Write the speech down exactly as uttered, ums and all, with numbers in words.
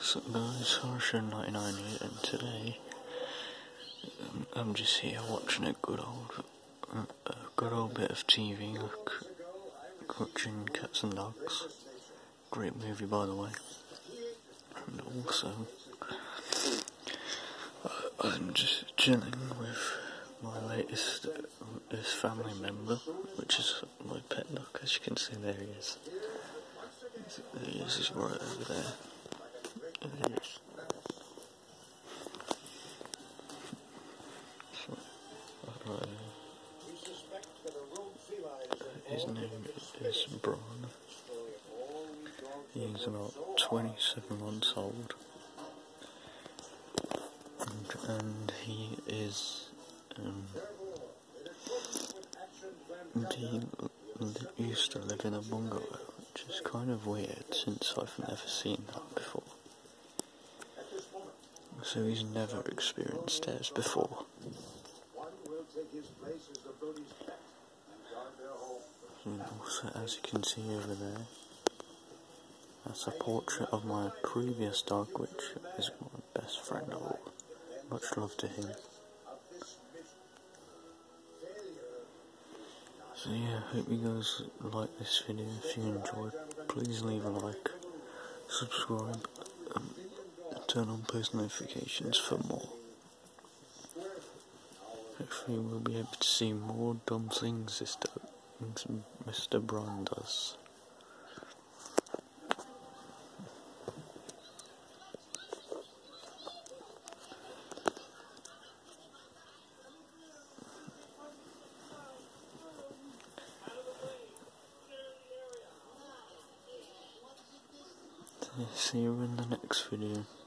What's up guys, Harsher ninety-nine here, and today um, I'm just here watching a good old uh, a good old bit of T V, like watching Cats and Dogs. Great movie by the way. And also uh, I'm just chilling with my latest uh, this family member, which is my pet dog. As you can see, there he is. There he is, he's right over there. There he is. So, uh, his name is Bronn. He's about twenty-seven months old, and, and he is um, he used to live in a bungalow, which is kind of weird since I've never seen that before. So he's never experienced stairs before. And also, as you can see over there, that's a portrait of my previous dog, which is my best friend of all. Much love to him. So yeah, hope you guys like this video. If you enjoyed, please leave a like, subscribe, um, and turn on post notifications for more. Hopefully we'll be able to see more dumb things this Mister Bronn does. See you in the next video.